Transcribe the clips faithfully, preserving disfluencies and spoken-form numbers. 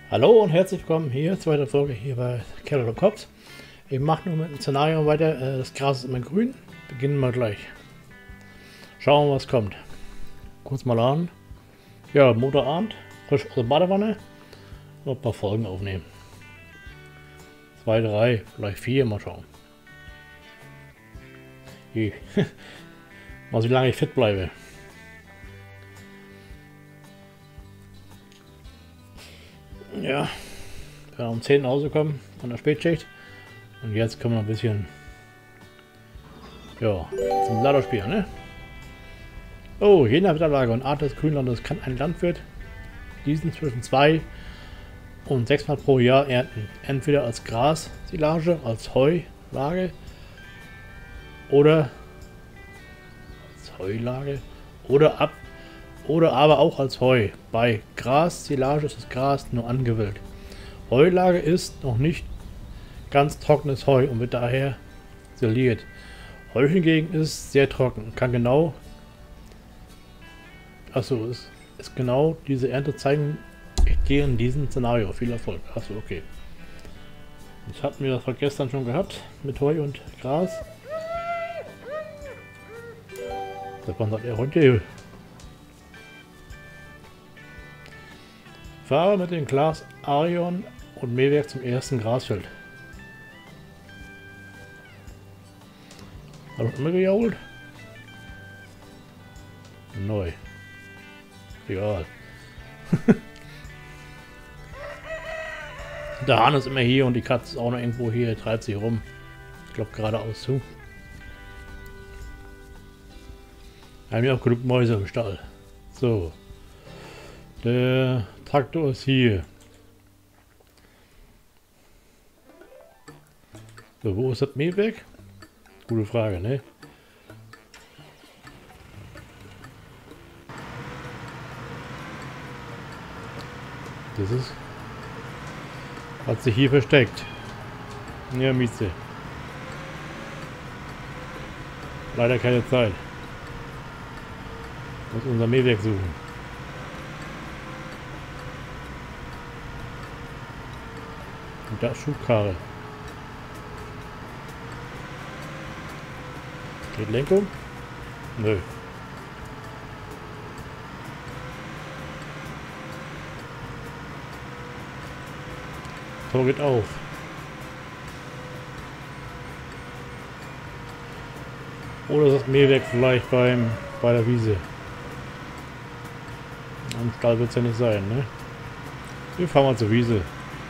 Hallo und herzlich willkommen hier, zweite Folge hier bei Keller und Cops. Ich mache nur mit dem Szenario weiter. Das Gras ist immer grün. Beginnen wir gleich. Schauen wir, was kommt. Kurz mal an. Ja, Motorabend, frisch aus der Badewanne. Und ein paar Folgen aufnehmen. Zwei, drei, vielleicht vier, mal schauen. Ich, mal wie lange ich fit bleibe. Ja, wir sind um zehn nach Hause gekommen von der Spätschicht und jetzt können wir noch ein bisschen ja, zum Lotto spielen, ne? Oh, je nach Wetterlage und Art des Grünlandes kann ein Landwirt diesen zwischen zwei und sechs Mal pro Jahr ernten. Entweder als Grassilage, als Heulage oder als Heulage oder ab Oder aber auch als Heu. Bei Grassilage ist das Gras nur angewellt. Heulage ist noch nicht ganz trockenes Heu und wird daher siliert. Heu hingegen ist sehr trocken und kann genau, achso, ist, ist genau diese Ernte zeigen. Ich gehe in diesem Szenario. Viel Erfolg. Achso, okay. Jetzt hatten wir das von gestern schon gehabt mit Heu und Gras. Das war er heute. Fahre mit dem Glas Arion und Mähwerk zum ersten Grasfeld. Habe ich immer gejault? Neu. Egal. Der Hahn ist immer hier und die Katze ist auch noch irgendwo hier, treibt sich rum. Ich glaube geradeaus zu. Wir haben ja auch genug Mäuse im Stall. So. Der Traktor ist hier. So, wo ist das Mähwerk? Gute Frage, ne? Das ist... Hat sich hier versteckt. Ja, Mieze. Leider keine Zeit. Muss unser Mähwerk suchen. Und da ist Schubkarre. Geht Lenkung? Nö. Tor geht auf. Oder ist das Mähwerk vielleicht beim bei der Wiese? Am Stall wird es ja nicht sein, ne? Wir fahren mal zur Wiese.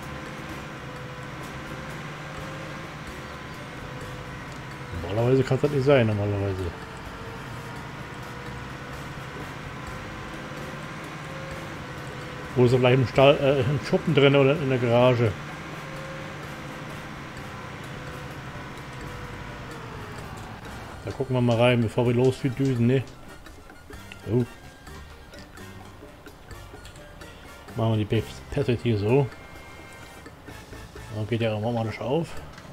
Normalerweise kann es das nicht sein, normalerweise. Wo ist er vielleicht im Stall, äh, im Schuppen drin oder in der Garage? Da gucken wir mal rein, bevor wir los für Düsen, ne? So. Machen wir die Perspektive so. Dann geht ja automatisch auf.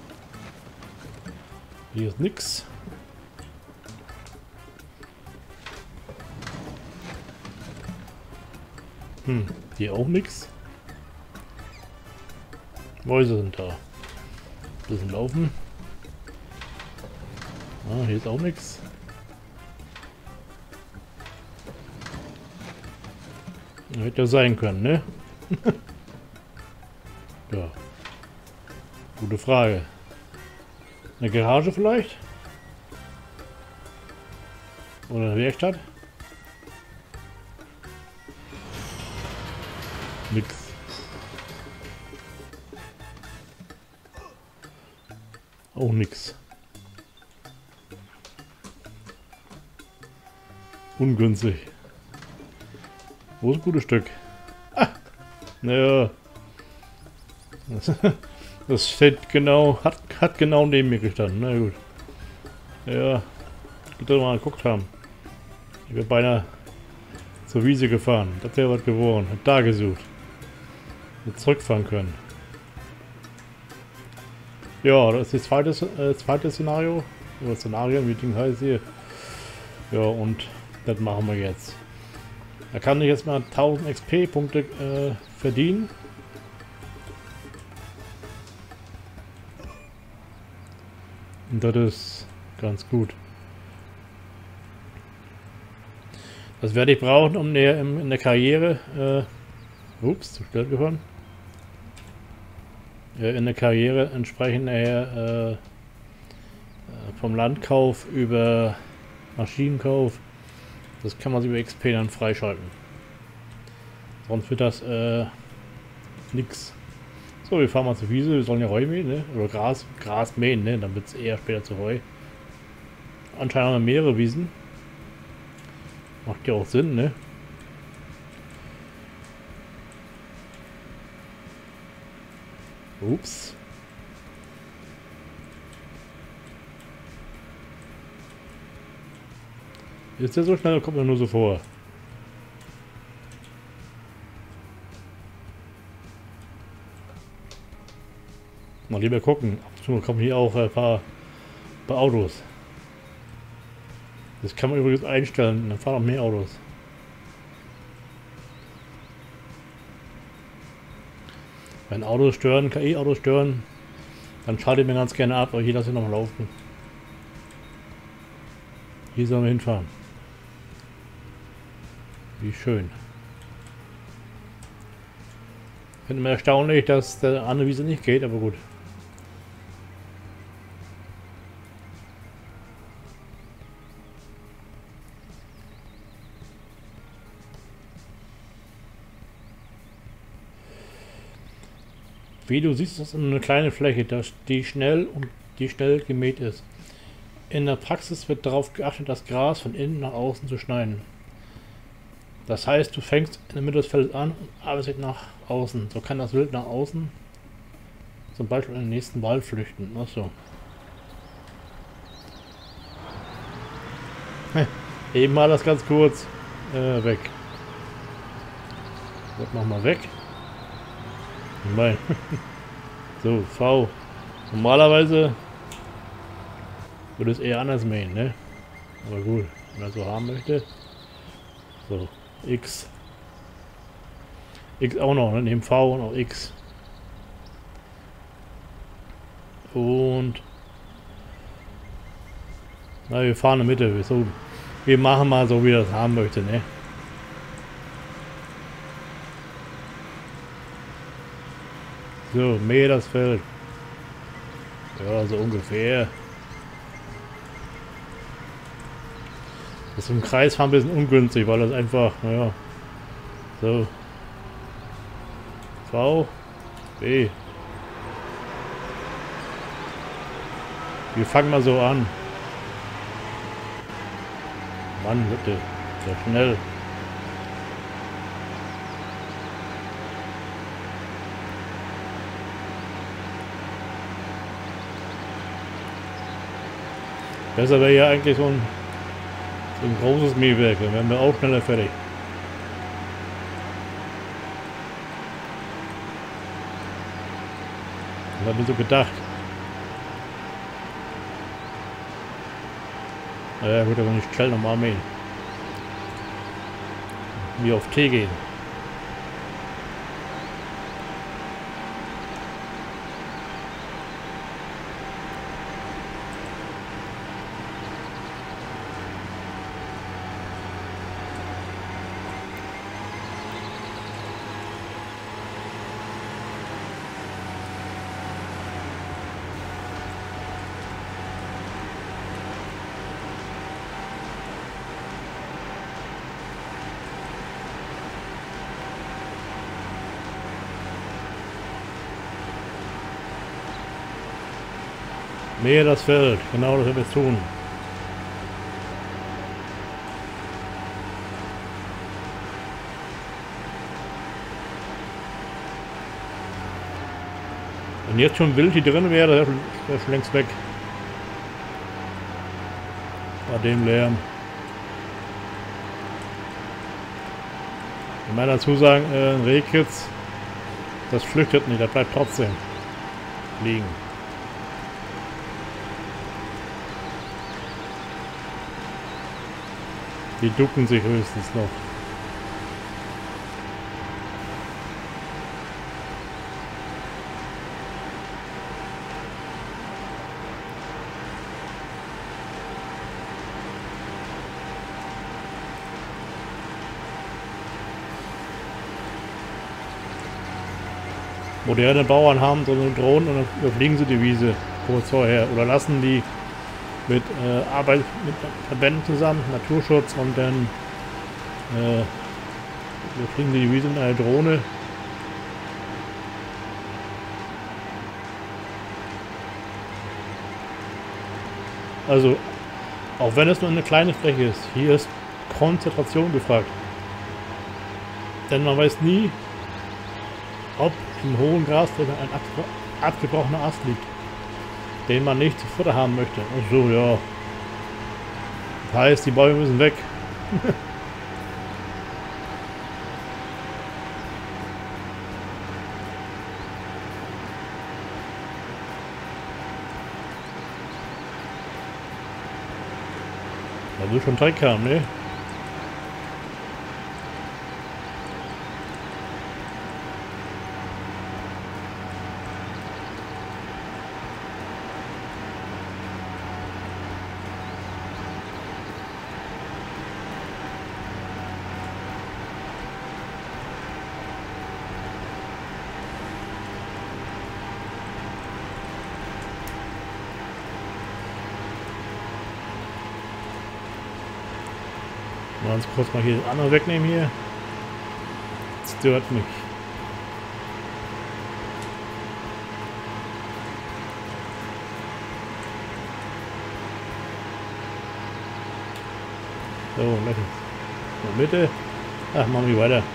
Hier ist nix. Hm, hier auch nix. Mäuse sind da. Bisschen laufen. Ah, hier ist auch nix. Hätte ja sein können, ne? Ja. Gute Frage. Eine Garage vielleicht? Oder eine Werkstatt? Nix. Auch nix. Ungünstig. Wo ist ein gutes Stück? Ah, naja. Das steht genau, hat, hat genau neben mir gestanden. Na gut. Ja, gut, dass wir mal geguckt haben. Ich bin beinahe zur Wiese gefahren. Das wäre was geworden. Hab da gesucht. Jetzt zurückfahren können. Ja, das ist das zweite, äh, zweite Szenario. Oder Szenario, wie das Ding heißt hier. Ja, und das machen wir jetzt. Da kann ich jetzt mal tausend X P-Punkte äh, verdienen. Und das ist ganz gut. Das werde ich brauchen, um näher in der Karriere, äh, ups, zu schnell gefahren, äh, in der Karriere entsprechend nachher äh, vom Landkauf über Maschinenkauf, das kann man sich über X P dann freischalten. Sonst wird das äh, nix. So, wir fahren mal zur Wiese, wir sollen ja Heu mähen, ne? Oder Gras, Gras mähen, ne? Dann wird es eher später zu Heu. Anscheinend haben wir mehrere Wiesen. Macht ja auch Sinn, ne? Ups. Ist der so schnell, kommt mir nur so vor. Mal lieber gucken. Ab und zu kommen hier auch ein paar, paar Autos. Das kann man übrigens einstellen, dann fahren auch mehr Autos. Wenn Autos stören, K I-Autos stören, dann schalte ich mir ganz gerne ab, aber hier lasse ich noch laufen. Hier sollen wir hinfahren. Wie schön. Ich finde mir erstaunlich, dass der andere Wiese nicht geht, aber gut. Wie du siehst, das ist eine kleine Fläche, die schnell und die schnell gemäht ist. In der Praxis wird darauf geachtet, das Gras von innen nach außen zu schneiden. Das heißt, du fängst in der Mitte des Feldes an und arbeitest nach außen. So kann das Wild nach außen zum Beispiel in den nächsten Wald flüchten. Achso. Eben mal das ganz kurz äh, weg. Das machen wir weg. Nein. So, V. Normalerweise würde es eher anders mähen, ne? Aber gut, wenn er so haben möchte. So, X. X auch noch, ne? Neben V und auch X. Und na, wir fahren in der Mitte. So, wir machen mal so, wie er das haben möchte, ne? So, mähe das Feld. Ja, so ungefähr. Das ist im Kreis fahren ein bisschen ungünstig, weil das einfach, naja. So. V. B. Wir fangen mal so an. Mann, bitte. So schnell. Besser wäre ja eigentlich so ein, so ein großes Mähwerk, dann wären wir auch schneller fertig. Das habe ich so gedacht. Naja gut, aber nicht schnell nochmal mähen. Wie auf T gehen. Mähe das Feld, genau das werden wir tun. Wenn jetzt schon wild hier drin wäre, wäre schon längst weg. Bei dem Lärm. Ich meine dazu sagen, äh, ein Rehkitz, das flüchtet nicht, das bleibt trotzdem liegen. Die ducken sich höchstens noch. moderne Bauern haben so eine Drohne und dann überfliegen sie die Wiese kurz vorher oder lassen die mit äh, Arbeit mit Verbänden zusammen, Naturschutz, und dann äh, überfliegen sie die Wiese mit einer Drohne. Also, auch wenn es nur eine kleine Fläche ist, hier ist Konzentration gefragt. Denn man weiß nie, ob im hohen Grasfläche ein abgebrochener Ast liegt, den man nicht zu Futter haben möchte. Ach so, ja. Das heißt, die Bäume müssen weg. Da will schon Dreck haben, ne? Ganz kurz mal hier das andere wegnehmen hier. Das stört mich. So, in der Mitte. Ach, machen wir weiter.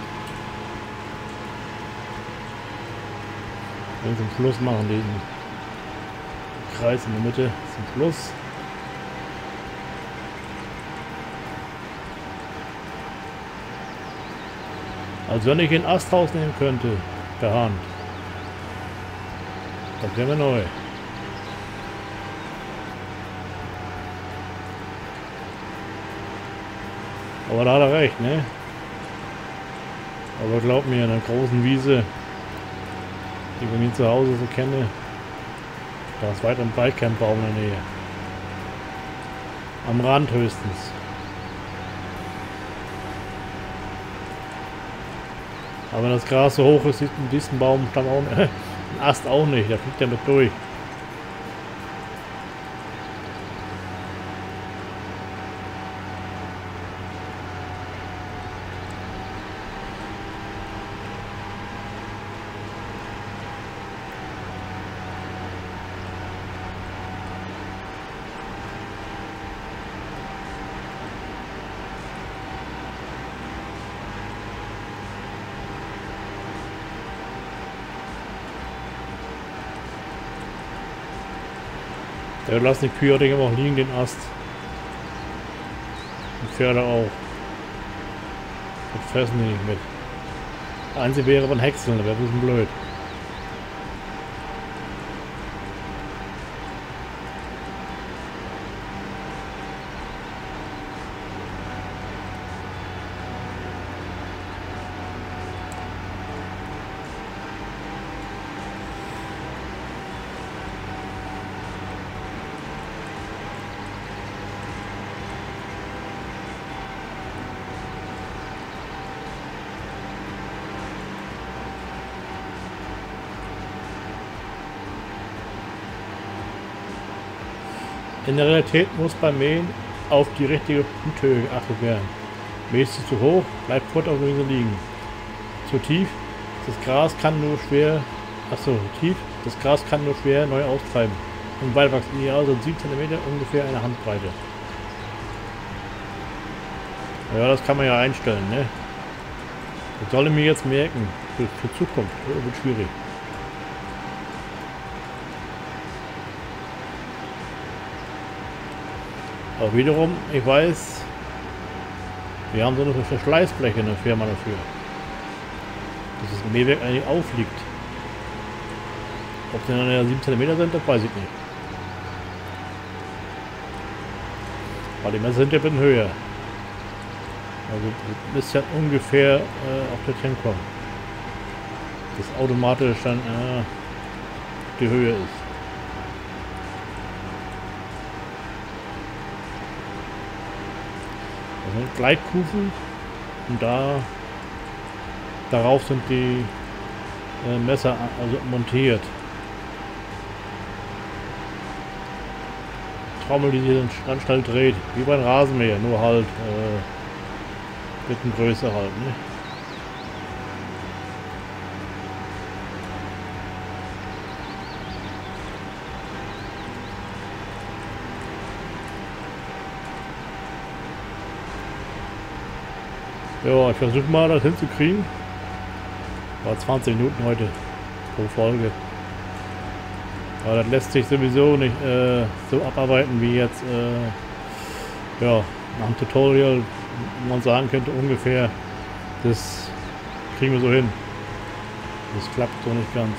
Und zum Schluss machen diesen Kreis in der Mitte zum Schluss. Als wenn ich den Ast rausnehmen könnte, per Hand. Das wäre mir neu. Aber da hat er recht, ne? Aber glaub mir, in einer großen Wiese, die ich bei mir zu Hause so kenne, da ist weit und breit kein Baum in der Nähe. Am Rand höchstens. Aber wenn das Gras so hoch ist, sieht man diesen Baumstamm auch nicht, ein Ast auch nicht, der fliegt ja mit durch. Ja, lassen die Kühe den auch liegen, den Ast. Und Pferde auch. Das fressen die nicht mit. Einzig wäre von Häckseln, das wäre ein bisschen blöd. In der Realität muss beim Mähen auf die richtige Punkthöhe geachtet werden. Mähst du zu hoch, bleibt Futter auf der Wiese liegen. Zu tief, das Gras kann nur schwer, achso, tief, das Gras kann nur schwer neu austreiben. Und Weidewachs ideal sind sieben Zentimeter, ungefähr eine Handbreite. Ja, das kann man ja einstellen, ne? Das soll ich mir jetzt merken, für, für Zukunft, das wird schwierig. Aber wiederum, ich weiß, wir haben so eine Verschleißbleche in der Firma dafür, dass das Mähwerk eigentlich aufliegt. Ob sie dann sieben Zentimeter sind, das weiß ich nicht. Aber die Messer sind ja ein bisschen höher. Also das ist ja ungefähr äh, auf das hinkommen. Das automatisch dann äh, die Höhe ist. Das sind Gleitkufen und da darauf sind die äh, Messer also montiert. Trommel, die sich dann ganz schnell dreht, wie beim Rasenmäher, nur halt äh, bisschen größer halt, ne? Ja, ich versuche mal das hinzukriegen. War zwanzig Minuten heute pro Folge. Aber das lässt sich sowieso nicht äh, so abarbeiten wie jetzt äh, ja, nach dem Tutorial, wo man sagen könnte ungefähr, das kriegen wir so hin. Das klappt so nicht ganz.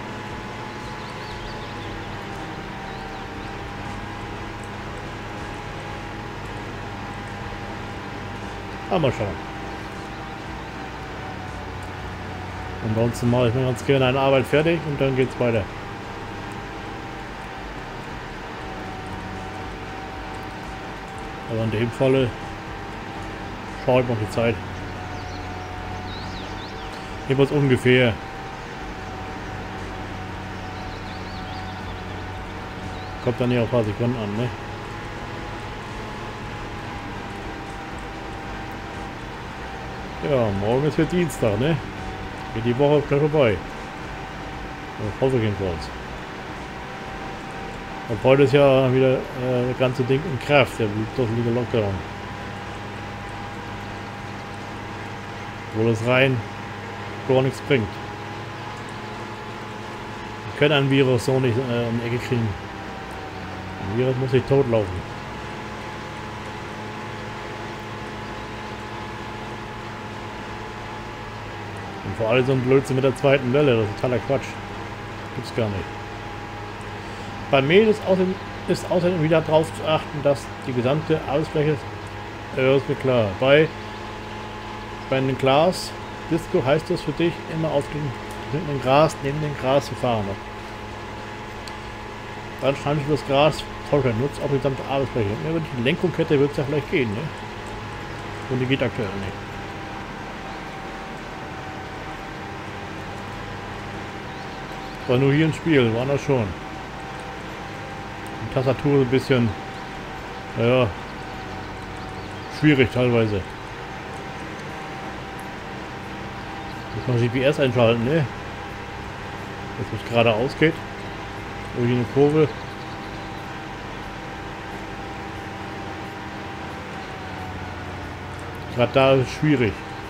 Aber mal schauen. Ansonsten mache ich mir ganz gerne eine Arbeit fertig und dann geht's weiter. Aber in dem Falle schaue ich mal die Zeit. Jedenfalls ungefähr. Kommt dann ja auf ein paar Sekunden an, ne? Ja, morgen ist ja Dienstag, ne? Geht die Woche gleich vorbei. Ich hoffe jedenfalls. Und heute ist ja wieder äh, das ganze Ding in Kraft, der dusselige Lockdown. Wo das rein gar nichts bringt. Wir können ein Virus so nicht äh, um die Ecke kriegen. Ein Virus muss sich totlaufen. Und vor allem so ein Blödsinn mit der zweiten Welle, das ist totaler Quatsch. Gibt's gar nicht. Bei mir ist außerdem, ist außerdem wieder darauf zu achten, dass die gesamte Arbeitsfläche, äh, ist mir klar, bei, bei einem Glas Disco heißt das für dich immer auf den, neben dem Gras, neben dem Gras zu fahren. Dann schneidest du das Gras trocken, nutzt auch die gesamte Arbeitsfläche. Ja, wenn ich die Lenkung hätte, würde es ja vielleicht gehen, ne? Und die geht aktuell nicht. War nur hier ein Spiel, war das schon. Die Tastatur ein bisschen, naja, schwierig teilweise. Muss man G P S einschalten, ne? Jetzt wo es geradeaus geht. Irgendwie eine Kurve. Gerade da ist es schwierig.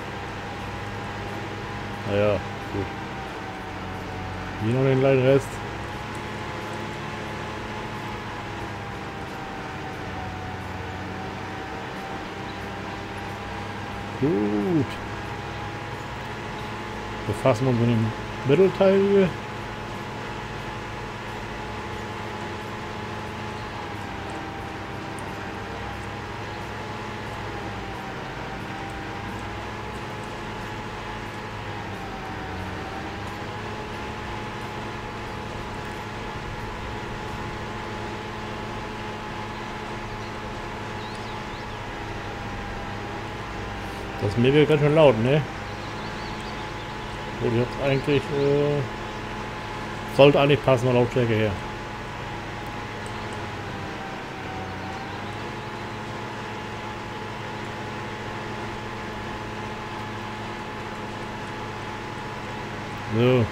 Naja, gut. Hier noch den kleinen Rest. Gut. Befassen wir uns mit dem Mittelteil hier. Das ist mir wieder ganz schön laut, ne? Wurde jetzt eigentlich, äh, sollte eigentlich passen, von Lautstärke her. So.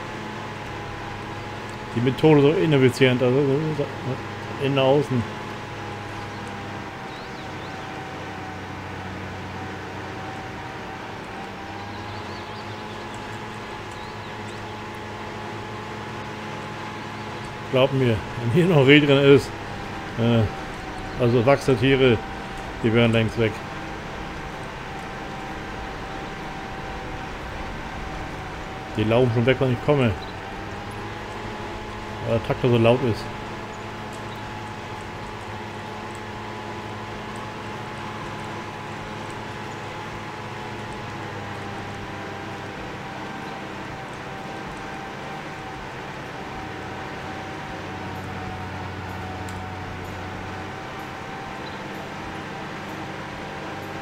Die Methode so ineffizient, also innen außen. Glaub mir, wenn hier noch Reh drin ist, äh, also wachsende Tiere, die wären längst weg. Die laufen schon weg, wenn ich komme. Weil der Traktor so laut ist.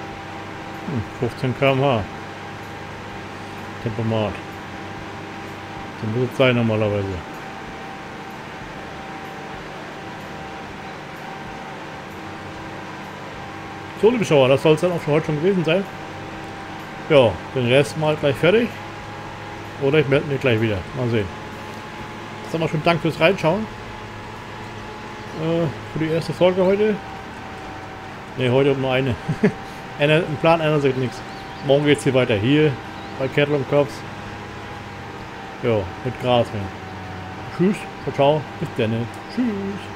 fünfzehn Kilometer pro Stunde. Tempomat. So muss es sein normalerweise. So, liebe Schauer, das soll es dann auch für heute schon gewesen sein. Ja, den Rest mal gleich fertig. Oder ich melde mich gleich wieder. Mal sehen. Jetzt haben wir schon Dank fürs Reinschauen. Äh, für die erste Folge heute. Ne, heute nur eine. Im Plan ändert sich nichts. Morgen geht es hier weiter. Hier bei Kettle und Cops. Ja, mit Gras. Tschüss, ciao, ciao. Bis dann. Tschüss.